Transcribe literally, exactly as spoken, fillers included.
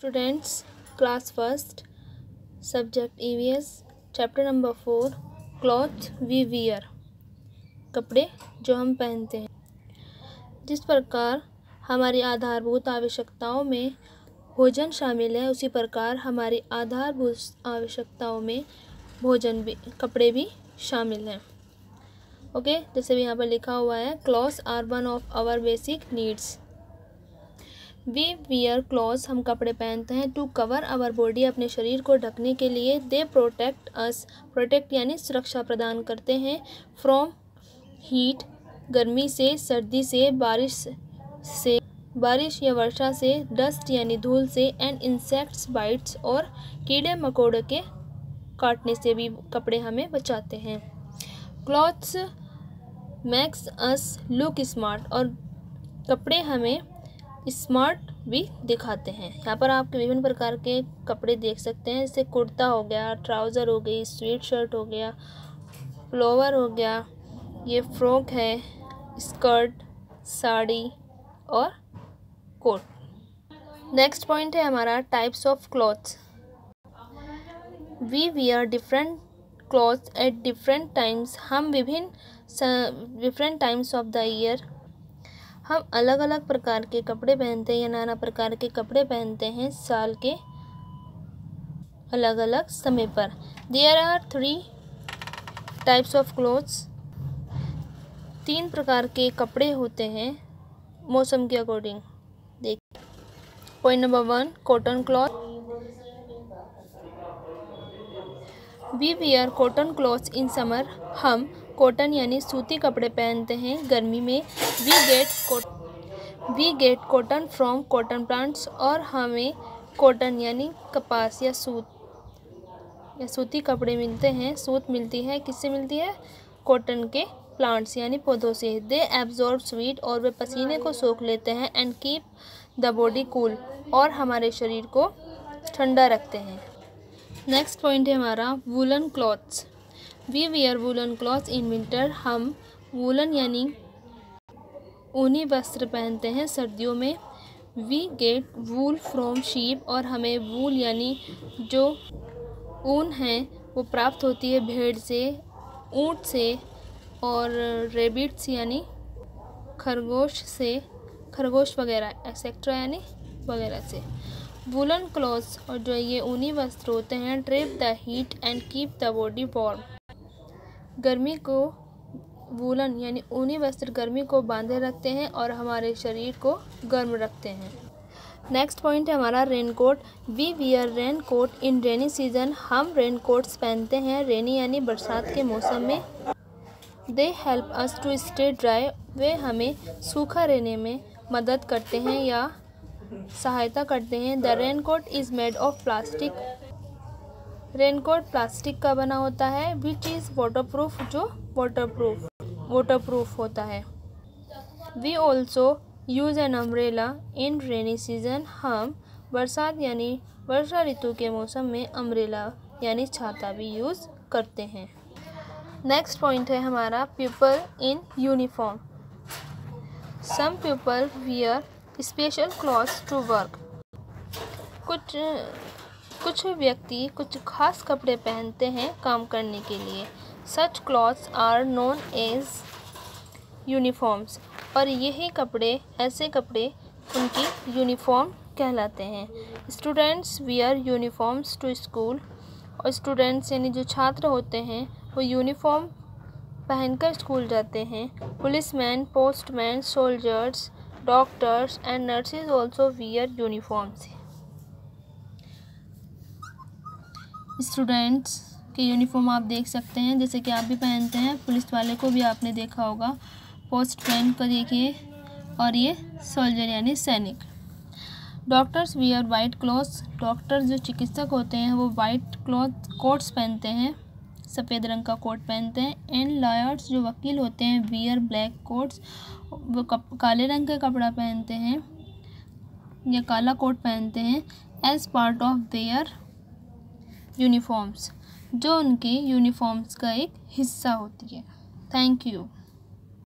Students, class first, subject E V S, chapter number four, cloth we wear, कपड़े जो हम पहनते हैं। जिस प्रकार हमारी आधारभूत आवश्यकताओं में भोजन शामिल है, उसी प्रकार हमारी आधारभूत आवश्यकताओं में भोजन भी कपड़े भी शामिल हैं। ओके, जैसे भी यहाँ पर लिखा हुआ है, clothes are one of our basic needs. We wear clothes, हम कपड़े पहनते हैं, टू कवर आवर बॉडी, अपने शरीर को ढकने के लिए। दे प्रोटेक्ट अस, प्रोटेक्ट यानी सुरक्षा प्रदान करते हैं। फ्रॉम हीट, गर्मी से, सर्दी से, बारिश से, बारिश या वर्षा से, डस्ट यानी धूल से, एंड इंसेक्ट्स बाइट्स, और कीड़े मकोड़े के काटने से भी कपड़े हमें बचाते हैं। Clothes makes us look smart, और कपड़े हमें स्मार्ट भी दिखाते हैं। यहाँ पर आप विभिन्न प्रकार के कपड़े देख सकते हैं, जैसे कुर्ता हो गया, ट्राउज़र हो गई, स्वेट शर्ट हो गया, प्लोवर हो गया, ये फ्रॉक है, स्कर्ट, साड़ी और कोट। नेक्स्ट पॉइंट है हमारा types of clothes. We wear different clothes at different times, हम विभिन्न different times of the year, हम अलग अलग प्रकार के कपड़े पहनते हैं या नाना प्रकार के कपड़े पहनते हैं साल के अलग अलग समय पर। There are three types of clothes, तीन प्रकार के कपड़े होते हैं मौसम के अकॉर्डिंग। देख, point number one, cotton cloth. We wear cotton clothes in summer, हम कॉटन यानी सूती कपड़े पहनते हैं गर्मी में। We get we get cotton from cotton plants, और हमें कॉटन यानी कपास या सूत या सूती कपड़े मिलते हैं, सूत मिलती है, किससे मिलती है? कॉटन के प्लांट्स यानी पौधों से। दे एब्जॉर्ब स्वीट, और वे पसीने को सोख लेते हैं। And keep the body cool, और हमारे शरीर को ठंडा रखते हैं। नेक्स्ट पॉइंट है हमारा woollen clothes. We wear woollen clothes in winter, हम वूलन यानी ऊनी वस्त्र पहनते हैं सर्दियों में। We get wool from sheep, और हमें वूल यानी जो ऊन है वो प्राप्त होती है भेड़ से, ऊँट से, और रेबिट्स यानी खरगोश से, खरगोश वगैरह एक्सेट्रा यानी वगैरह से। वूलन क्लॉथ्स, और जो ये ऊनी वस्त्र होते हैं, trap the heat and keep the body warm, गर्मी को वूलन यानी ऊनी वस्त्र गर्मी को बांधे रखते हैं और हमारे शरीर को गर्म रखते हैं। नेक्स्ट पॉइंट है हमारा raincoat. We wear rain coat in rainy season, हम रेन कोट्स पहनते हैं रेनी यानी बरसात के मौसम में। They help us to stay dry, वे हमें सूखा रहने में मदद करते हैं या सहायता करते हैं। The rain coat is made of plastic, raincoat plastic का बना होता है। विच इज़ वाटरप्रूफ, जो वाटरप्रूफ वाटरप्रूफ होता है। We also use an umbrella in rainy season, हम बरसात यानी वर्षा ऋतु के मौसम में अम्ब्रेला यानी छाता भी यूज़ करते हैं। नेक्स्ट पॉइंट है हमारा people in uniform. Some people wear special clothes to work, कुछ कुछ व्यक्ति कुछ खास कपड़े पहनते हैं काम करने के लिए। Such clothes are known as uniforms, और यही कपड़े ऐसे कपड़े उनकी यूनिफॉर्म कहलाते हैं। Students wear uniforms to school, और स्टूडेंट्स यानी जो छात्र होते हैं वो यूनिफॉर्म पहनकर स्कूल जाते हैं। Policeman, postman, soldiers, doctors and nurses also wear uniforms. Students के यूनिफॉर्म आप देख सकते हैं, जैसे कि आप भी पहनते हैं। पुलिस वाले को भी आपने देखा होगा, पोस्टमैन को देखिए, और ये सोल्जर यानी सैनिक। Doctors wear white clothes, doctor जो चिकित्सक होते हैं वो वाइट क्लॉथ कोट्स पहनते हैं, सफ़ेद रंग का कोट पहनते हैं। एंड लॉयर्स जो वकील होते हैं वियर ब्लैक कोट्स, वो कप काले रंग का कपड़ा पहनते हैं या काला कोट पहनते हैं। As part of their uniforms, जो उनके यूनिफॉर्म्स का एक हिस्सा होती है। Thank you.